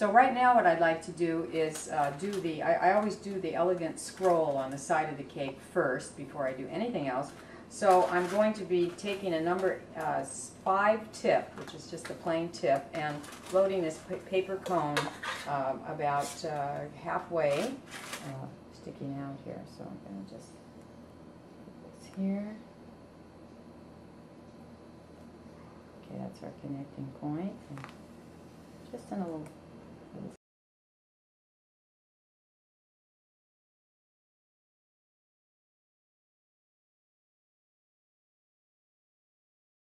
So right now what I'd like to do is I always do the elegant scroll on the side of the cake first before I do anything else. So I'm going to be taking a number 5 tip, which is just a plain tip, and loading this paper cone about halfway, sticking out here. So I'm going to just put this here. Okay, that's our connecting point. And just in a little